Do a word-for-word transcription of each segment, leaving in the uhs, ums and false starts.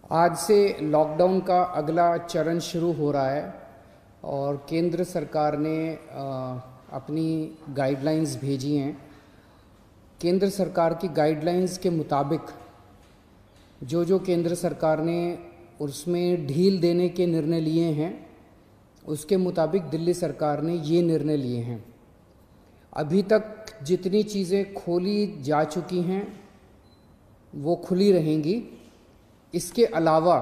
आज से लॉकडाउन का अगला चरण शुरू हो रहा है और केंद्र सरकार ने अपनी गाइडलाइंस भेजी हैं। केंद्र सरकार की गाइडलाइंस के मुताबिक जो जो केंद्र सरकार ने उसमें ढील देने के निर्णय लिए हैं, उसके मुताबिक दिल्ली सरकार ने ये निर्णय लिए हैं। अभी तक जितनी चीज़ें खोली जा चुकी हैं वो खुली रहेंगी। इसके अलावा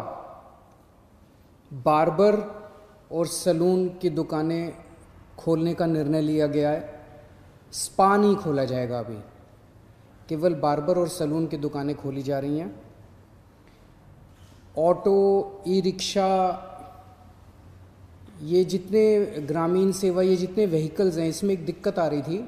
बार्बर और सैलून की दुकानें खोलने का निर्णय लिया गया है। स्पा नहीं खोला जाएगा, अभी केवल बार्बर और सैलून की दुकानें खोली जा रही हैं। ऑटो, ई रिक्शा, ये जितने ग्रामीण सेवा, ये जितने व्हीकल्स हैं, इसमें एक दिक्कत आ रही थी।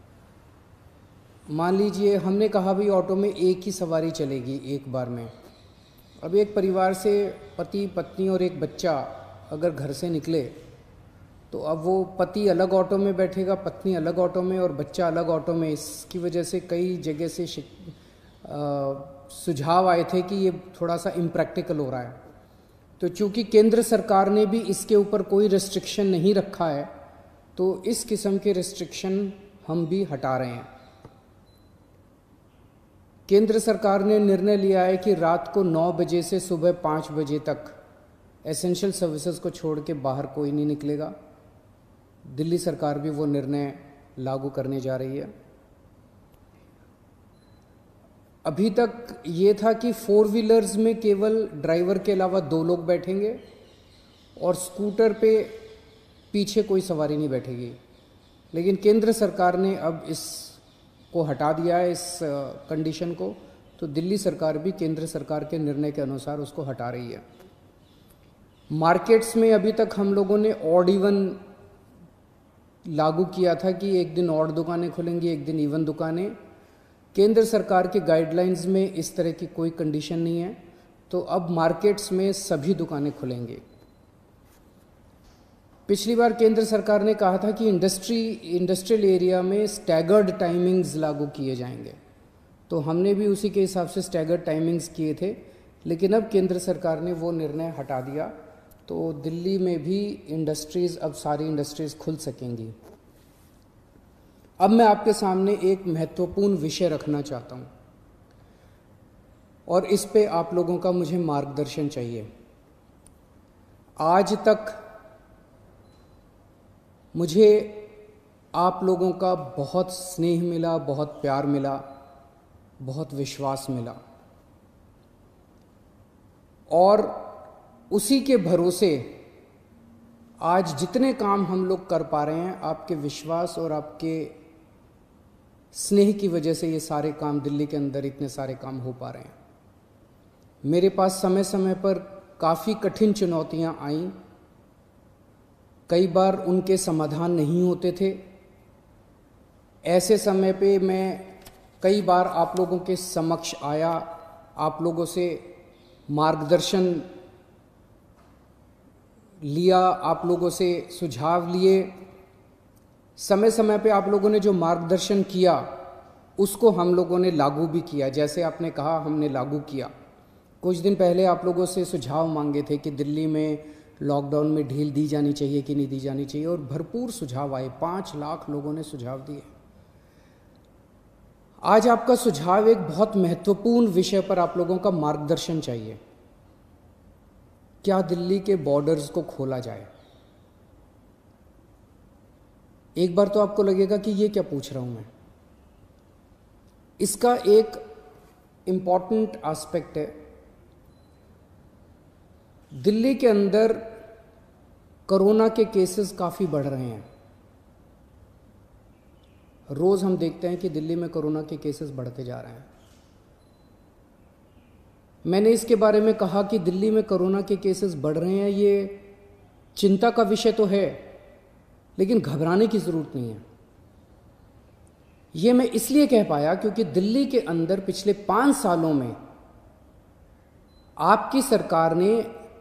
मान लीजिए हमने कहा भाई ऑटो में एक ही सवारी चलेगी एक बार में। अब एक परिवार से पति, पत्नी और एक बच्चा अगर घर से निकले तो अब वो पति अलग ऑटो में बैठेगा, पत्नी अलग ऑटो में और बच्चा अलग ऑटो में। इसकी वजह से कई जगह से सुझाव आए थे कि ये थोड़ा सा इम्प्रैक्टिकल हो रहा है। तो चूंकि केंद्र सरकार ने भी इसके ऊपर कोई रिस्ट्रिक्शन नहीं रखा है, तो इस किस्म के रिस्ट्रिक्शन हम भी हटा रहे हैं। केंद्र सरकार ने निर्णय लिया है कि रात को नौ बजे से सुबह पाँच बजे तक एसेंशियल सर्विसेज को छोड़ के बाहर कोई नहीं निकलेगा। दिल्ली सरकार भी वो निर्णय लागू करने जा रही है। अभी तक ये था कि फोर व्हीलर्स में केवल ड्राइवर के अलावा दो लोग बैठेंगे और स्कूटर पे पीछे कोई सवारी नहीं बैठेगी, लेकिन केंद्र सरकार ने अब इस को हटा दिया है, इस कंडीशन को। तो दिल्ली सरकार भी केंद्र सरकार के निर्णय के अनुसार उसको हटा रही है। मार्केट्स में अभी तक हम लोगों ने ऑड इवन लागू किया था कि एक दिन ऑड दुकानें खुलेंगी, एक दिन इवन दुकानें। केंद्र सरकार के गाइडलाइंस में इस तरह की कोई कंडीशन नहीं है, तो अब मार्केट्स में सभी दुकानें खुलेंगी। पिछली बार केंद्र सरकार ने कहा था कि इंडस्ट्री इंडस्ट्रियल एरिया में स्टैगर्ड टाइमिंग्स लागू किए जाएंगे, तो हमने भी उसी के हिसाब से स्टैगर्ड टाइमिंग्स किए थे, लेकिन अब केंद्र सरकार ने वो निर्णय हटा दिया। तो दिल्ली में भी इंडस्ट्रीज़, अब सारी इंडस्ट्रीज़ खुल सकेंगी। अब मैं आपके सामने एक महत्वपूर्ण विषय रखना चाहता हूँ और इस पे आप लोगों का मुझे मार्गदर्शन चाहिए। आज तक मुझे आप लोगों का बहुत स्नेह मिला, बहुत प्यार मिला, बहुत विश्वास मिला, और उसी के भरोसे आज जितने काम हम लोग कर पा रहे हैं, आपके विश्वास और आपके स्नेह की वजह से ये सारे काम, दिल्ली के अंदर इतने सारे काम हो पा रहे हैं। मेरे पास समय समय पर काफ़ी कठिन चुनौतियां आईं, कई बार उनके समाधान नहीं होते थे। ऐसे समय पे मैं कई बार आप लोगों के समक्ष आया, आप लोगों से मार्गदर्शन लिया, आप लोगों से सुझाव लिए। समय समय पे आप लोगों ने जो मार्गदर्शन किया उसको हम लोगों ने लागू भी किया। जैसे आपने कहा, हमने लागू किया। कुछ दिन पहले आप लोगों से सुझाव मांगे थे कि दिल्ली में लॉकडाउन में ढील दी जानी चाहिए कि नहीं दी जानी चाहिए, और भरपूर सुझाव आए। पाँच लाख लोगों ने सुझाव दिए। आज आपका सुझाव एक बहुत महत्वपूर्ण विषय पर आप लोगों का मार्गदर्शन चाहिए। क्या दिल्ली के बॉर्डर्स को खोला जाए? एक बार तो आपको लगेगा कि ये क्या पूछ रहा हूं मैं। इसका एक इंपॉर्टेंट एस्पेक्ट है, दिल्ली के अंदर कोरोना के केसेस काफ़ी बढ़ रहे हैं। रोज़ हम देखते हैं कि दिल्ली में कोरोना के केसेस बढ़ते जा रहे हैं। मैंने इसके बारे में कहा कि दिल्ली में कोरोना के केसेस बढ़ रहे हैं, ये चिंता का विषय तो है, लेकिन घबराने की ज़रूरत नहीं है। ये मैं इसलिए कह पाया क्योंकि दिल्ली के अंदर पिछले पाँच सालों में आपकी सरकार ने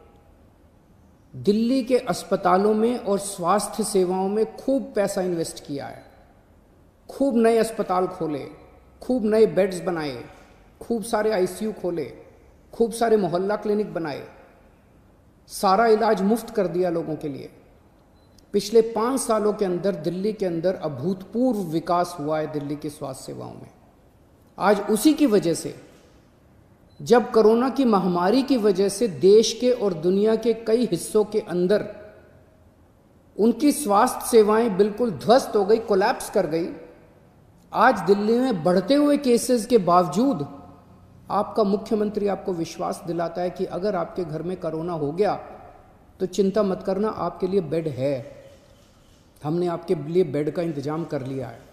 दिल्ली के अस्पतालों में और स्वास्थ्य सेवाओं में खूब पैसा इन्वेस्ट किया है। खूब नए अस्पताल खोले, खूब नए बेड्स बनाए, खूब सारे आईसीयू खोले, खूब सारे मोहल्ला क्लिनिक बनाए, सारा इलाज मुफ्त कर दिया लोगों के लिए। पिछले पाँच सालों के अंदर दिल्ली के अंदर अभूतपूर्व विकास हुआ है दिल्ली की स्वास्थ्य सेवाओं में। आज उसी की वजह से, जब कोरोना की महामारी की वजह से देश के और दुनिया के कई हिस्सों के अंदर उनकी स्वास्थ्य सेवाएं बिल्कुल ध्वस्त हो गई, कोलैप्स कर गई, आज दिल्ली में बढ़ते हुए केसेस के बावजूद आपका मुख्यमंत्री आपको विश्वास दिलाता है कि अगर आपके घर में कोरोना हो गया तो चिंता मत करना, आपके लिए बेड है, हमने आपके लिए बेड का इंतजाम कर लिया है।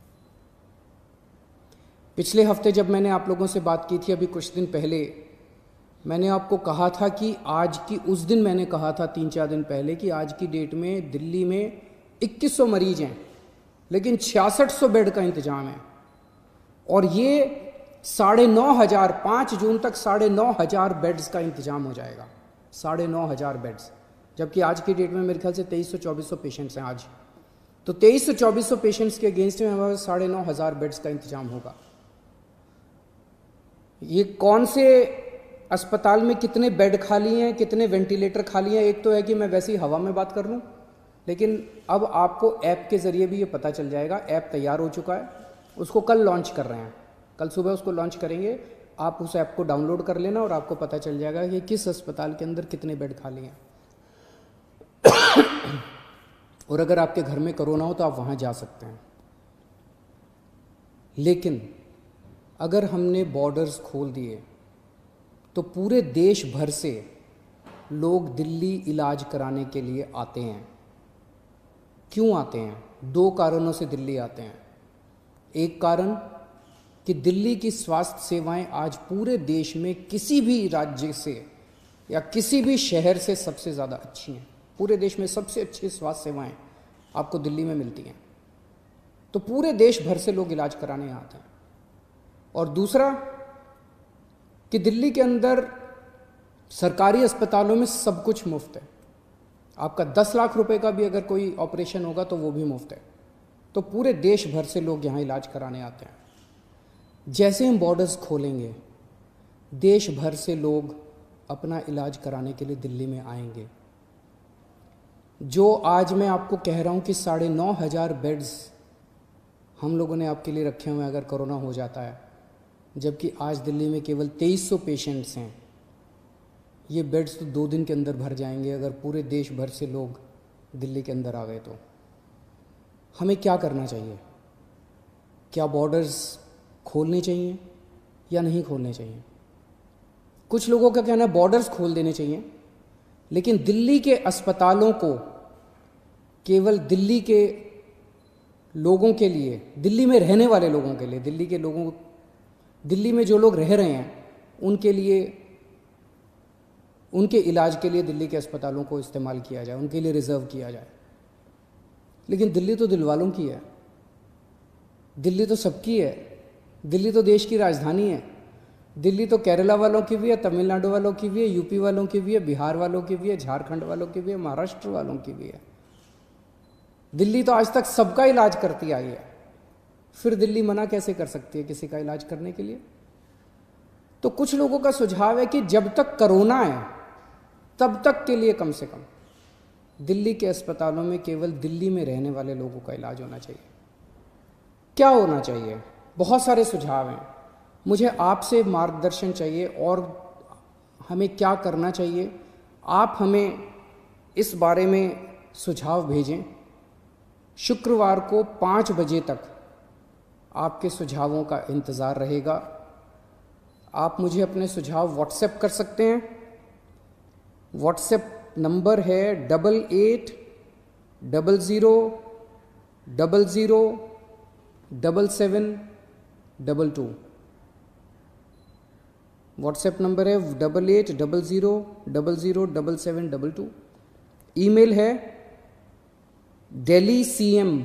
पिछले हफ्ते जब मैंने आप लोगों से बात की थी, अभी कुछ दिन पहले, मैंने आपको कहा था कि आज की, उस दिन मैंने कहा था तीन चार दिन पहले कि आज की डेट में दिल्ली में इक्कीस सौ मरीज हैं, लेकिन छियासठ सौ बेड का इंतजाम है। और ये साढ़े नौ हजार पाँच जून तक साढ़े नौ हजार बेड्स का इंतजाम हो जाएगा, साढ़े नौ हजार बेड्स, जबकि आज की डेट में मेरे ख्याल से तेईस सौ चौबीस सौ पेशेंट्स हैं आज। तो तेईस सौ चौबीस सौ पेशेंट्स के अगेंस्ट में हमारे साढ़े नौ हजार बेड्स का इंतजाम होगा। ये कौन से अस्पताल में कितने बेड खाली हैं, कितने वेंटिलेटर खाली हैं, एक तो है कि मैं वैसी हवा में बात कर लूँ, लेकिन अब आपको ऐप के ज़रिए भी ये पता चल जाएगा। ऐप तैयार हो चुका है, उसको कल लॉन्च कर रहे हैं, कल सुबह उसको लॉन्च करेंगे। आप उस ऐप को डाउनलोड कर लेना और आपको पता चल जाएगा कि किस अस्पताल के अंदर कितने बेड खाली हैं। और अगर आपके घर में कोरोना हो तो आप वहाँ जा सकते हैं। लेकिन अगर हमने बॉर्डर्स खोल दिए तो पूरे देश भर से लोग दिल्ली इलाज कराने के लिए आते हैं। क्यों आते हैं? दो कारणों से दिल्ली आते हैं। एक कारण कि दिल्ली की स्वास्थ्य सेवाएं आज पूरे देश में किसी भी राज्य से या किसी भी शहर से सबसे ज़्यादा अच्छी हैं। पूरे देश में सबसे अच्छी स्वास्थ्य सेवाएं आपको दिल्ली में मिलती हैं, तो पूरे देश भर से लोग इलाज कराने आते हैं। और दूसरा कि दिल्ली के अंदर सरकारी अस्पतालों में सब कुछ मुफ्त है। आपका दस लाख रुपए का भी अगर कोई ऑपरेशन होगा तो वो भी मुफ्त है। तो पूरे देश भर से लोग यहाँ इलाज कराने आते हैं। जैसे हम बॉर्डर्स खोलेंगे, देश भर से लोग अपना इलाज कराने के लिए दिल्ली में आएंगे। जो आज मैं आपको कह रहा हूँ कि साढ़े नौ हज़ार बेड्स हम लोगों ने आपके लिए रखे हुए हैं अगर कोरोना हो जाता है, जबकि आज दिल्ली में केवल तेईस सौ पेशेंट्स हैं। ये बेड्स तो दो दिन के अंदर भर जाएंगे अगर पूरे देश भर से लोग दिल्ली के अंदर आ गए। तो हमें क्या करना चाहिए? क्या बॉर्डर्स खोलने चाहिए या नहीं खोलने चाहिए? कुछ लोगों का कहना है बॉर्डर्स खोल देने चाहिए, लेकिन दिल्ली के अस्पतालों को केवल दिल्ली के लोगों के लिए, दिल्ली में रहने वाले लोगों के लिए, दिल्ली के लोगों, दिल्ली में जो लोग रह रहे हैं उनके लिए, उनके इलाज के लिए दिल्ली के अस्पतालों को इस्तेमाल किया जाए, उनके लिए रिजर्व किया जाए। लेकिन दिल्ली तो दिल वालों की है, दिल्ली तो सबकी है, दिल्ली तो देश की राजधानी है। दिल्ली तो केरला वालों की भी है, तमिलनाडु वालों की भी है, यूपी वालों की भी है, बिहार वालों की भी है, झारखंड वालों की भी है, महाराष्ट्र वालों की भी है। दिल्ली तो आज तक सबका इलाज करती आई है, फिर दिल्ली मना कैसे कर सकती है किसी का इलाज करने के लिए? तो कुछ लोगों का सुझाव है कि जब तक कोरोना है तब तक के लिए कम से कम दिल्ली के अस्पतालों में केवल दिल्ली में रहने वाले लोगों का इलाज होना चाहिए। क्या होना चाहिए? बहुत सारे सुझाव हैं। मुझे आपसे मार्गदर्शन चाहिए और हमें क्या करना चाहिए। आप हमें इस बारे में सुझाव भेजें। शुक्रवार को पाँच बजे तक आपके सुझावों का इंतज़ार रहेगा। आप मुझे अपने सुझाव व्हाट्सएप कर सकते हैं। व्हाट्सएप नंबर है double eight double zero double zero double seven double two. WhatsApp number है double eight double zero double zero double seven double two. Email है daily C M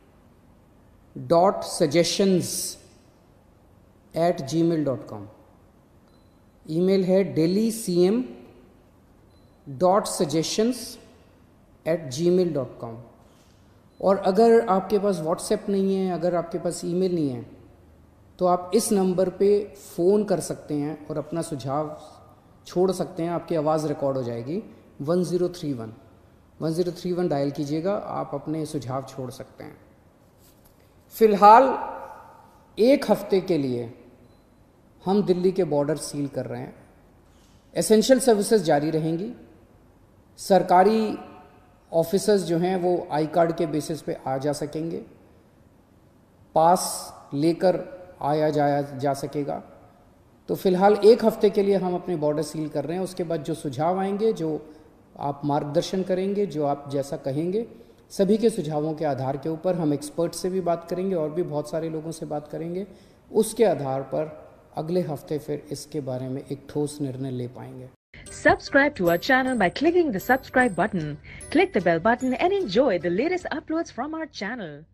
dot suggestions at gmail dot com. Email है daily C M dot suggestions at gmail dot com. और अगर आपके पास WhatsApp नहीं है, अगर आपके पास email नहीं है, तो आप इस नंबर पे फ़ोन कर सकते हैं और अपना सुझाव छोड़ सकते हैं, आपकी आवाज़ रिकॉर्ड हो जाएगी। One zero three one one zero three one dial कीजिएगा, आप अपने सुझाव छोड़ सकते हैं। फ़िलहाल एक हफ्ते के लिए हम दिल्ली के बॉर्डर सील कर रहे हैं। एसेंशियल सर्विसेज जारी रहेंगी। सरकारी ऑफिसर्स जो हैं वो आई कार्ड के बेसिस पे आ जा सकेंगे, पास लेकर आया जाया जा सकेगा। तो फिलहाल एक हफ्ते के लिए हम अपने बॉर्डर सील कर रहे हैं। उसके बाद जो सुझाव आएंगे, जो आप मार्गदर्शन करेंगे, जो आप जैसा कहेंगे, सभी के सुझावों के आधार के ऊपर हम एक्सपर्ट से भी बात करेंगे और भी बहुत सारे लोगों से बात करेंगे। उसके आधार पर अगले हफ्ते फिर इसके बारे में एक ठोस निर्णय ले पाएंगे। Subscribe to our channel by clicking the subscribe button. Click the bell button and enjoy the latest uploads from our channel.